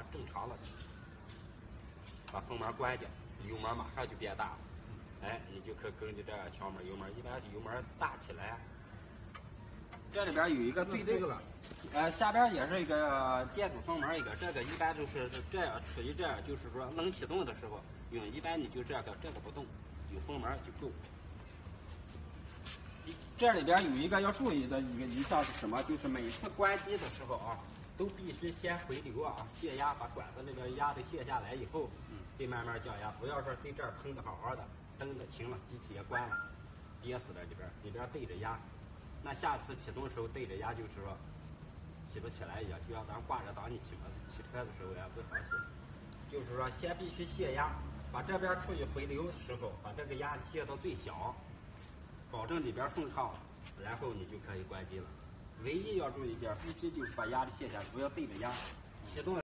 正常了，把风门关掉，油门马上就变大了。哎，你就可以根据这个敲门，油门一般油门大起来。这里边有一个最这个了，下边也是一个电子风门一个，这个一般就是这样，属于这样，就是说冷启动的时候用，一般你就这个不动，有风门就够。这里边有一个要注意的一项是什么？就是每次关机的时候啊，都必须先回流啊，泄压，把管子那边压的泄下来以后，再慢慢降压，不要说在这儿喷的好好的，灯的停了，机器也关了，憋死在里边对着压。那下次启动的时候对着压，就是说起不起来也，就像咱挂着当你骑车的时候也不好使。就是说先必须泄压，把这边处于回流的时候，把这个压泄到最小，保证里边顺畅，然后你就可以关机了。唯一要注意一点，必须就是把压力卸下，不要对着压。启动